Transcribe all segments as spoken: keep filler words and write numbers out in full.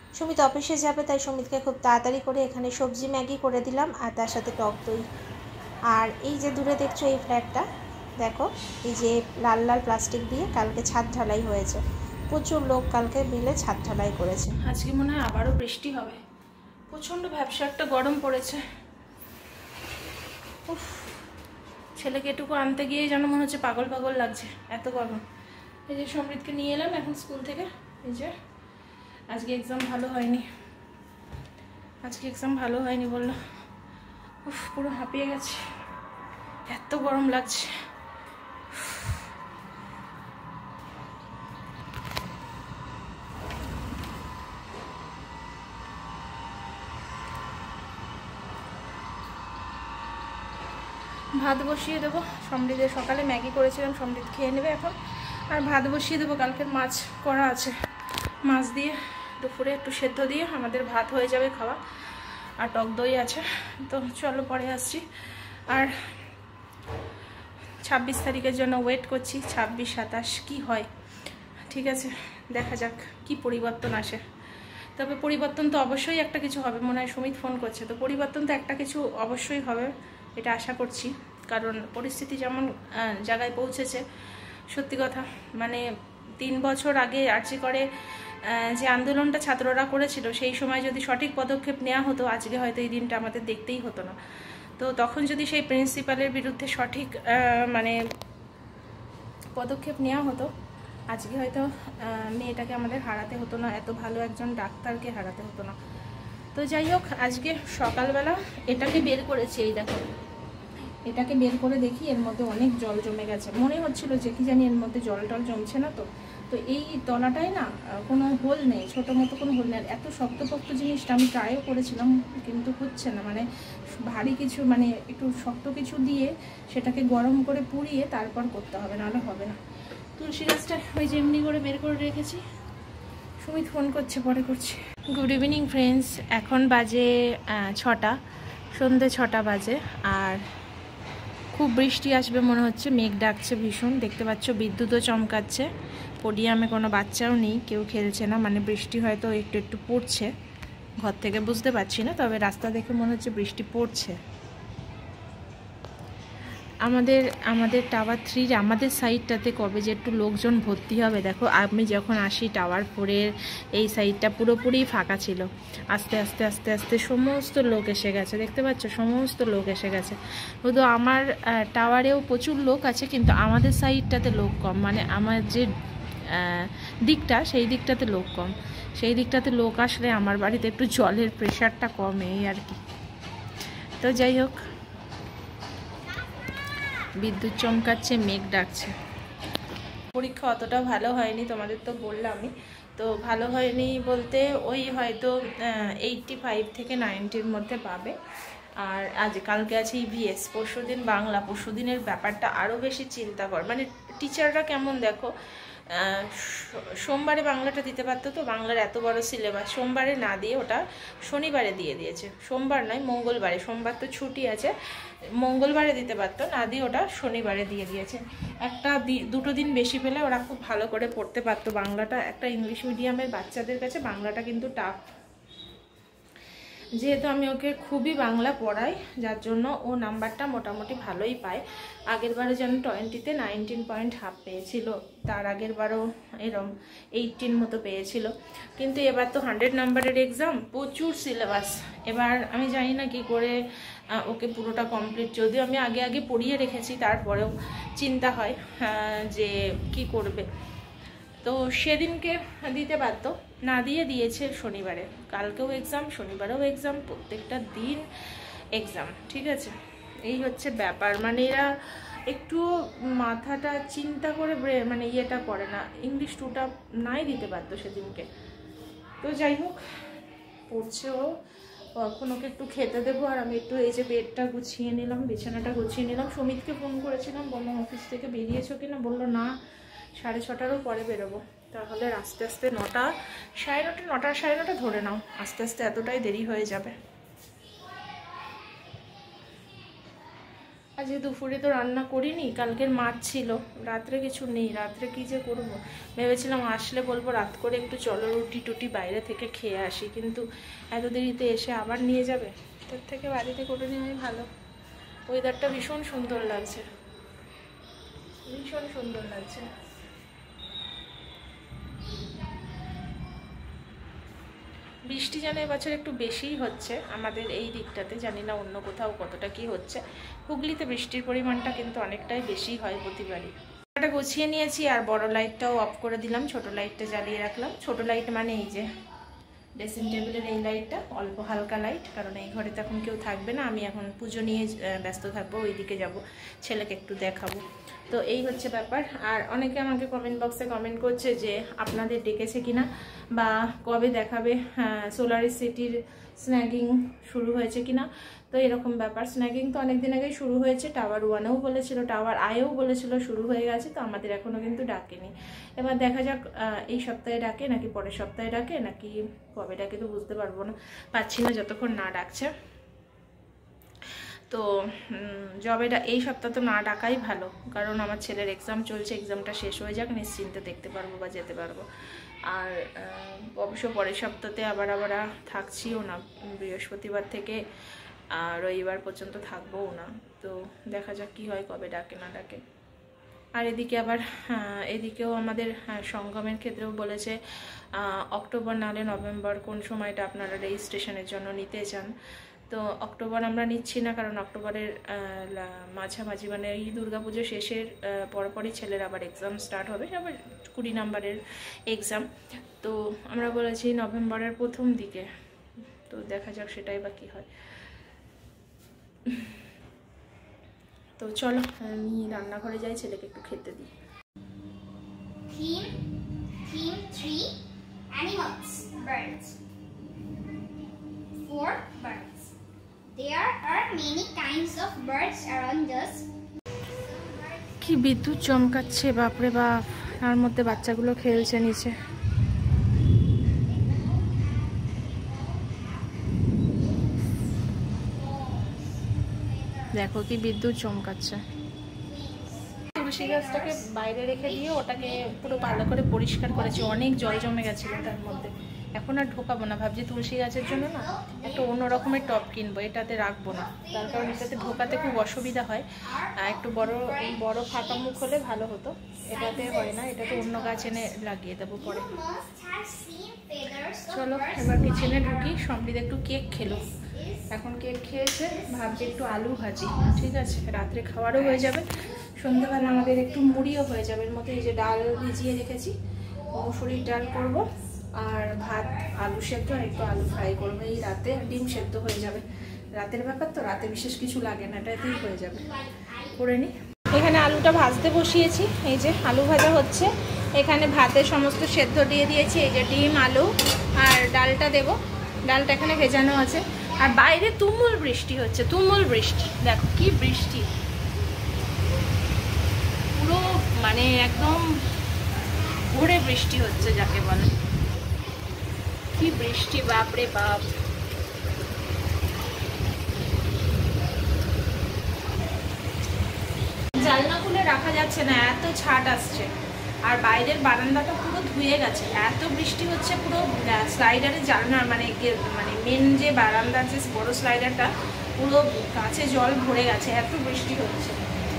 সুমিত অফিসে যাবে, তাই সুমিতকে খুব তাড়াতাড়ি করে এখানে সবজি ম্যাগি করে দিলাম, আর তার সাথে টক দই। আর এই যে দূরে দেখছো এই ফ্ল্যাটটা, দেখো এই যে লাল লাল প্লাস্টিক দিয়ে কালকে ছাদ ঢালাই হয়েছে, প্রচুর লোক কালকে মিলে ছাদ ঢালাই করেছে। আজকে মনে হয় আবারও বৃষ্টি হবে, প্রচণ্ড ব্যবসা একটা গরম পড়েছে। উফ, ছেলেকে এটুকু আনতে গিয়ে যেন মনে হচ্ছে পাগল পাগল লাগছে, এত গরম। এই যে সমৃদ্ধকে নিয়ে এলাম এখন স্কুল থেকে। এই যে আজকে এক্সাম ভালো হয়নি, আজকে এক্সাম ভালো হয়নি বললো। উফ, পুরো হাঁপিয়ে গেছে, এত গরম লাগছে। ভাত বসিয়ে দেবো, সমৃদ্ধের সকালে ম্যাগি করেছিলাম, সমৃদ্ধ খেয়ে নেবে এখন। আর ভাত বসিয়ে দেবো, কালকের মাছ করা আছে, মাছ দিয়ে দুপুরে একটু সেদ্ধ দিয়ে আমাদের ভাত হয়ে যাবে খাওয়া। আর টক দই আছে, তো চলো পরে আসছি। আর ছাব্বিশ তারিখের জন্য ওয়েট করছি, ছাব্বিশ সাতাশ কি হয়, ঠিক আছে দেখা যাক কি পরিবর্তন আসে। তবে পরিবর্তন তো অবশ্যই একটা কিছু হবে, মনে হয় সুমিত ফোন করছে, তো পরিবর্তন তো একটা কিছু অবশ্যই হবে, এটা আশা করছি। কারণ পরিস্থিতি যেমন জায়গায় পৌঁছেছে, সত্যি কথা মানে তিন বছর আগে আর্জি করে যে আন্দোলনটা ছাত্ররা করেছিল, সেই সময় যদি সঠিক পদক্ষেপ নেওয়া হতো আজকে হয়তো এই দিনটা আমাদের দেখতেই হতো না। তো তখন যদি সেই প্রিন্সিপালের বিরুদ্ধে সঠিক মানে পদক্ষেপ নেওয়া হতো, আজকে হয়তো মেয়েটাকে আমাদের হারাতে হতো না, এত ভালো একজন ডাক্তারকে হারাতে হতো না। তো যাই হোক, আজকে সকালবেলা এটাকে বের করেছি, এই দেখো এটাকে বের করে দেখি এর মধ্যে অনেক জল জমে গেছে, মনে হচ্ছিল যে কি জানি এর মধ্যে জল টল জমছে না। তো তো এই তলাটায় না কোনো হোল নেই, ছোটো মতো কোনো হোল নেই। এত শক্তপোক্ত জিনিসটা আমি ট্রাইও করেছিলাম কিন্তু হচ্ছে না, মানে ভারী কিছু মানে একটু শক্ত কিছু দিয়ে সেটাকে গরম করে পুড়িয়ে তারপর করতে হবে, নাহলে হবে না। তুলসী গাছটা ওই যে এমনি করে বের করে রেখেছি। সুমিত ফোন করছে, পরে করছি। গুড ইভিনিং ফ্রেন্ডস, এখন বাজে ছটা, সন্ধ্যে ছটা বাজে। আর খুব বৃষ্টি আসবে মনে হচ্ছে, মেঘ ডাকছে ভীষণ, দেখতে পাচ্ছ বিদ্যুৎও চমকাচ্ছে। পোডিয়ামে কোনো বাচ্চাও নেই, কেউ খেলছে না, মানে বৃষ্টি হয়তো একটু একটু পড়ছে, ঘর থেকে বুঝতে পারছি না, তবে রাস্তা দেখে মনে হচ্ছে বৃষ্টি পড়ছে। আমাদের আমাদের টাওয়ার থ্রির আমাদের সাইডটাতে কবে যে একটু লোকজন ভর্তি হবে। দেখো আমি যখন আসি টাওয়ার ফোরের এই সাইডটা পুরোপুরি ফাঁকা ছিল, আস্তে আস্তে আস্তে আস্তে সমস্ত লোক এসে গেছে, দেখতে পাচ্ছ সমস্ত লোক এসে গেছে। শুধু আমার টাওয়ারেও প্রচুর লোক আছে, কিন্তু আমাদের সাইডটাতে লোক কম, মানে আমার যে দিকটা সেই দিকটাতে লোক কম, সেই দিকটাতে লোক আসলে আমার বাড়িতে একটু জলের প্রেশারটা কমে এই আর কি। তো যাই হোক, বিদ্যুৎ চমকাচ্ছে, মেঘ ডাকছে। পরীক্ষা অতটা ভালো হয়নি, তোমাদের তো বললামই, তো ভালো হয়নি বলতে ওই হয়তো এইটটি ফাইভ থেকে নাইনটির মধ্যে পাবে। আর আজ কালকে আছে ইভিএস, পরশু দিন বাংলা। পরশু দিনের ব্যাপারটা আরও বেশি চিন্তাকর, মানে টিচাররা কেমন দেখো, সোমবারে বাংলাটা দিতে পারতো, তো বাংলার এত বড় সিলেবাস সোমবারে না দিয়ে ওটা শনিবারে দিয়ে দিয়েছে, সোমবার নয় মঙ্গলবারে, সোমবার তো ছুটি আছে, মঙ্গলবারে দিতে পারতো, না দিয়ে ওটা শনিবারে দিয়ে দিয়েছে। একটা দুটো দিন বেশি পেলে ওরা খুব ভালো করে পড়তে পারতো বাংলাটা। একটা ইংলিশ মিডিয়ামের বাচ্চাদের কাছে বাংলাটা কিন্তু টাফ, যেহেতু আমি ওকে খুবই বাংলা পড়াই, যার জন্য ও নাম্বারটা মোটামুটি ভালোই পায়। আগের বারে যেন টোয়েন্টিতে নাইনটিন পয়েন্ট হাফ পেয়েছিল, তার আগের বারও এরম এইটিন মতো পেয়েছিল। কিন্তু এবার তো হান্ড্রেড নাম্বারের এক্সাম, প্রচুর সিলেবাস। এবার আমি জানি না কি করে ওকে পুরোটা কমপ্লিট, যদিও আমি আগে আগে পড়িয়ে রেখেছি, তারপরেও চিন্তা হয় যে কি করবে। তো সেদিনকে দিতে পারতো, না দিয়ে দিয়েছে শনিবারে। কালকেও এক্সাম, শনিবারেও এক্সাম, প্রত্যেকটা দিন এক্সাম, ঠিক আছে। এই হচ্ছে ব্যাপার, মানে এরা একটু মাথাটা চিন্তা করে মানে ইয়েটা করে না। ইংলিশ টুটা নাই দিতে পারতো সেদিনকে। তো যাই হোক, পড়ছে ও, এখন ওকে একটু খেতে দেবো। আর আমি একটু এই যে বেডটা গুছিয়ে নিলাম, বিছানাটা গুছিয়ে নিলাম। সুমিতকে ফোন করেছিলাম, বললাম অফিস থেকে বেরিয়েছো কিনা, বললো না সাড়ে ছটারও পরে বেরোবো। তাহলে আস্তে আস্তে নটা সাড়ে নটা নটা সাড়ে নটা ধরে নাও, আস্তে আস্তে এতটাই দেরি হয়ে যাবে। আজকে দুপুরে তো রান্না করিনি, কালকের মাছ ছিল, রাত্রে কিছু নেই। রাত্রে কি যে করবো ভেবেছিলাম, আসলে বলবো রাত করে একটু চলো রুটি টুটি বাইরে থেকে খেয়ে আসি, কিন্তু এত দেরিতে এসে আবার নিয়ে যাবে, তার থেকে বাড়িতে করে নেওয়াই ভালো। ওয়েদারটা ভীষণ সুন্দর লাগছে, ভীষণ সুন্দর লাগছে। বৃষ্টি যেন এবছর একটু বেশিই হচ্ছে আমাদের এই দিকটাতে, জানি না অন্য কোথাও কতটা কি হচ্ছে। হুগলিতে বৃষ্টির পরিমাণটা কিন্তু অনেকটাই বেশি হয় প্রতিবারই। এটা গুছিয়ে নিয়েছি আর বড় লাইটটাও অফ করে দিলাম, ছোট লাইটটা জ্বালিয়ে রাখলাম। ছোট লাইট মানে এই যে ড্রেসিং টেবিলের এই লাইটটা, অল্প হালকা লাইট, কারণ এই ঘরে তো এখন কেউ থাকবে না, আমি এখন পুজো নিয়ে ব্যস্ত থাকবো, ওইদিকে যাব, ছেলেকে একটু দেখাবো। তো এই হচ্ছে ব্যাপার। আর অনেকে আমাকে কমেন্ট বক্সে কমেন্ট করছে যে আপনাদের ডেকেছে কিনা বা কবে দেখাবে সোলার সিটির স্ন্যাগিং শুরু হয়েছে কিনা। তো এরকম ব্যাপার, স্ন্যাগিং তো অনেকদিন আগেই শুরু হয়েছে, টাওয়ার ওয়ানেও বলেছিল, টাওয়ার আয়েও বলেছিল শুরু হয়ে গেছে, তো আমাদের এখনও কিন্তু ডাকেনি। এবার দেখা যাক এই সপ্তাহে ডাকে নাকি পরের সপ্তাহে ডাকে নাকি কবে ডাকে, তো বুঝতে পারবো না, পাচ্ছি না যতক্ষণ না ডাকছে। তো জবেটা এই সপ্তাহ তো না ডাকাই ভালো, কারণ আমার ছেলের এক্সাম চলছে, এক্সামটা শেষ হয়ে যাক, নিশ্চিন্তে দেখতে পারবো বা যেতে পারবো। আর অবশ্য পরের সপ্তাহে আবার আবার থাকছিও না, বৃহস্পতিবার থেকে আর রবিবার পর্যন্ত থাকবোও না। তো দেখা যাক কি হয়, কবে ডাকে না ডাকে। আর এদিকে আবার এদিকেও আমাদের সঙ্গমের ক্ষেত্রেও বলেছে অক্টোবর নাহলে নভেম্বর কোন সময়টা আপনারা রেজিস্ট্রেশনের জন্য নিতে চান। তো অক্টোবর আমরা নিচ্ছি না, কারণ অক্টোবরের মাঝামাঝি মানে এই দুর্গাপুজো শেষের পরপরই ছেলের আবার এক্সাম স্টার্ট হবে, আবার কুড়ি নাম্বারের এক্সাম। তো আমরা বলেছি নভেম্বরের প্রথম দিকে, তো দেখা যাক সেটাই বা কী হয়। তো চলো আমি রান্নাঘরে যাই, ছেলেকে একটু খেতে দিই। Theme, theme three, animals, birds. Four birds. There are many kinds of birds around us. কি বিদ্যুৎ চমকাচ্ছে, বাপরে বাপ, তার মধ্যে বাচ্চাগুলো খেলছে নিচে। দেখো কি বিদ্যুৎ চমকাচ্ছে। তুলসী গাছটাকে বাইরে রেখে দিয়ে ওটাকে পুরো ভালো করে পরিষ্কার করেছি, অনেক জল জমে গেছিল তার মধ্যে। এখন আর ঢোকাবো না, ভাবছি তুলসী গাছের জন্য না একটা অন্য রকমের টব কিনবো, এটাতে রাখবো না, তার কারণ এটাতে ঢোকাতে খুব অসুবিধা হয়। আর একটু বড় বড় ফাঁকা মুখ হলে ভালো হতো, এটাতে হয় না, এটাতে অন্য গাছ এনে লাগিয়ে দেবো পরে। চলো এবার কিচেনে ঢুকি। সম্প্রীতি একটু কেক খেলো, এখন কেক খেয়েছে, ভাবছি একটু আলু ভাজি, ঠিক আছে, রাত্রে খাওয়ারও হয়ে যাবে, সন্ধ্যাবেলা আমাদের একটু মুড়িও হয়ে যাবে। এর মধ্যে এই যে ডাল ভিজিয়ে রেখেছি, মুসুরির ডাল করব, আর ভাত আলু সেদ্ধ আর একটু আলু ফ্রাই করবো, এই রাতে ডিম সেদ্ধ হয়ে যাবে। রাতের ব্যাপার তো, রাতে বিশেষ কিছু লাগে না, এটাতেই হয়ে যাবে, করে নিই। এখানে আলুটা ভাজতে বসিয়েছি, এই যে আলু ভাজা হচ্ছে, এখানে ভাতের সমস্ত সেদ্ধ দিয়ে দিয়েছি, এই যে ডিম আলু আর ডালটা দেব, ডালটা এখানে ভেজানো আছে। আর বাইরে তুমুল বৃষ্টি হচ্ছে, তুমুল বৃষ্টি, দেখো কি বৃষ্টি, পুরো মানে একদম ভোরে বৃষ্টি হচ্ছে যাকে বলে, কি বৃষ্টি, বাপরে বাপ। জানলা খুলে রাখা যাচ্ছে না, এত ছাট আসছে, আর বাইরের বারান্দাটা পুরো ধুয়ে গেছে, এত বৃষ্টি হচ্ছে, পুরো স্লাইডারের জানলা মানে মানে মেন যে বারান্দার যে বড় স্লাইডারটা পুরো কাছে জল ভরে গেছে, এত বৃষ্টি হচ্ছে।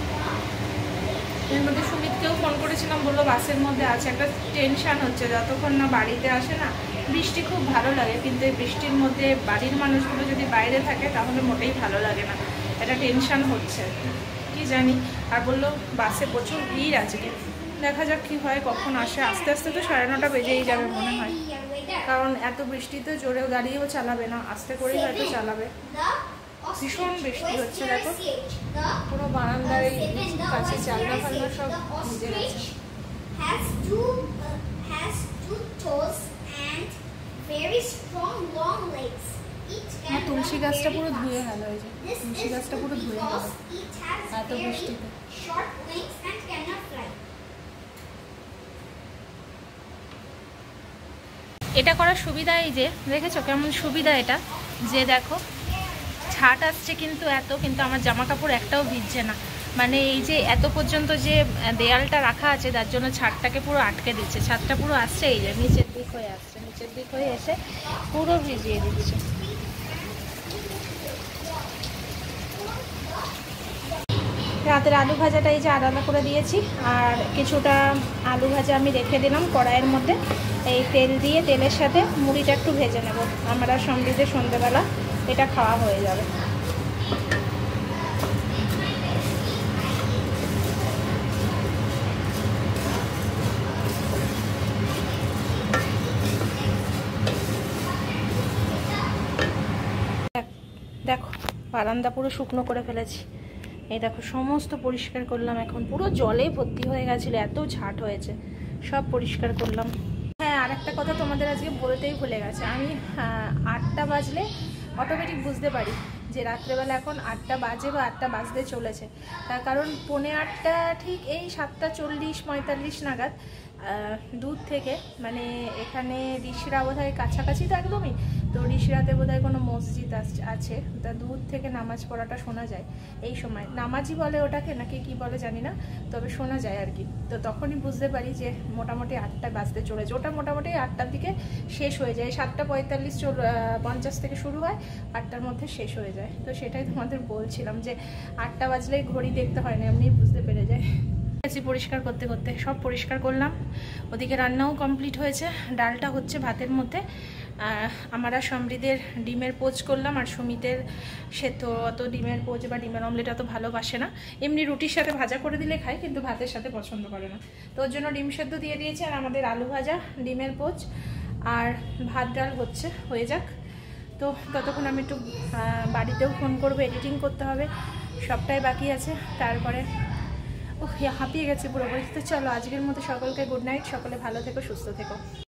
এর মধ্যে সুমিতকেও ফোন করেছিলাম, বললো বাসের মধ্যে আছে, একটা টেনশান হচ্ছে, যতক্ষণ না বাড়িতে আসে না। বৃষ্টি খুব ভালো লাগে, কিন্তু এই বৃষ্টির মধ্যে বাড়ির মানুষগুলো যদি বাইরে থাকে তাহলে মোটেই ভালো লাগে না, এটা টেনশান হচ্ছে কি জানি। আর বললো বাসে প্রচুর ভিড় আজকে, দেখা যাক কি হয়, কখন আসে। আস্তে আস্তে তো সাড়ে নটা বেজেই যাবে মনে হয়, কারণ এত বৃষ্টিতে জোরেও দাঁড়িয়েও চালাবে না, আস্তে করেই হয়তো চালাবে। ভীষণ বৃষ্টি হচ্ছে, দেখো পুরো বারান্দার এই কাছে জানলা ফালনা সব ভিজে গেছে। হ্যাঁ, তুলসী গাছটা পুরো ধুয়ে গেল, এই যে তুলসী গাছটা পুরো ধুয়ে গেল এত বৃষ্টিতে। এটা করার সুবিধা এই যে দেখেছো কেমন সুবিধা, এটা যে দেখো ছাট আসছে কিন্তু এত, কিন্তু আমার জামা কাপড় একটাও ভিজছে না। মানে এই যে এত পর্যন্ত যে দেয়ালটা রাখা আছে তার জন্য ছাদটাকে পুরো আটকে দিচ্ছে। ছাদটা পুরো আসছে এই যে নিচের দিক হয়ে আসছে, নিচের দিক হয়ে এসে পুরো ভিজিয়ে দিচ্ছে। রাতের আলু ভাজাটা এই যে আলাদা করে দিয়েছি, আর কিছুটা আলু ভাজা আমি রেখে দিলাম কড়াইয়ের মধ্যে। এই তেল দিয়ে তেলের সাথে মুড়িটা একটু ভেজে নেব, আমরা সন্ধ্যে সন্ধ্যেবেলা এটা খাওয়া হয়ে যাবে। দেখো বারান্দা পুরো শুকনো করে ফেলেছি, এই দেখো সমস্ত পরিষ্কার করলাম। এখন পুরো জলে ভর্তি হয়ে গেছিলো, এত ঝাঁট হয়েছে, সব পরিষ্কার করলাম। হ্যাঁ, আর একটা কথা তোমাদের আজকে বলতেই ভুলে গেছে, আমি আটটা বাজলে অটোমেটিক বুঝতে পারি যে রাত্রেবেলা এখন আটটা বাজে বা আটটা বাজতে চলেছে। তার কারণ পৌনে আটটা ঠিক এই সাতটা চল্লিশ পঁয়তাল্লিশ নাগাদ দূর থেকে, মানে এখানে ঋষিরা বোধ হয় কাছাকাছি তো একদমই, তো ঋষিরাতে বোধ হয় কোনো মসজিদ আছে, তা দূর থেকে নামাজ পড়াটা শোনা যায়। এই সময় নামাজি বলে ওটাকে নাকি কি বলে জানি না, তবে শোনা যায় আর কি। তো তখনই বুঝতে পারি যে মোটামুটি আটটা বাজতে চলেছে। ওটা মোটামুটি আটটার দিকে শেষ হয়ে যায়, সাতটা পঁয়তাল্লিশ চল পঞ্চাশ থেকে শুরু হয়, আটটার মধ্যে শেষ হয়ে যায়। তো সেটাই তোমাদের বলছিলাম যে আটটা বাজলেই ঘড়ি দেখতে হয় না, এমনি বুঝতে পেরে যায়। পরিষ্কার করতে করতে সব পরিষ্কার করলাম, ওদিকে রান্নাও কমপ্লিট হয়েছে, ডালটা হচ্ছে ভাতের মধ্যে। আমরা সমৃদ্ধের ডিমের পোচ করলাম, আর সুমিতের সে তো অত ডিমের পোচ বা ডিমের অমলেট অত ভালোবাসে না, এমনি রুটির সাথে ভাজা করে দিলে খায়, কিন্তু ভাতের সাথে পছন্দ করে না। তো ওর জন্য ডিম সেদ্ধ দিয়ে দিয়েছি, আর আমাদের আলু ভাজা, ডিমের পোচ আর ভাত ডাল হচ্ছে, হয়ে যাক। তো ততক্ষণ আমি একটু বাড়িতেও ফোন করবো, এডিটিং করতে হবে, সবটাই বাকি আছে। তারপরে ও হাঁপিয়ে গেছে পুরোপুরি। তো চলো আজকের মতো সকলকে গুড নাইট, সকলে ভালো থেকো, সুস্থ থেকো।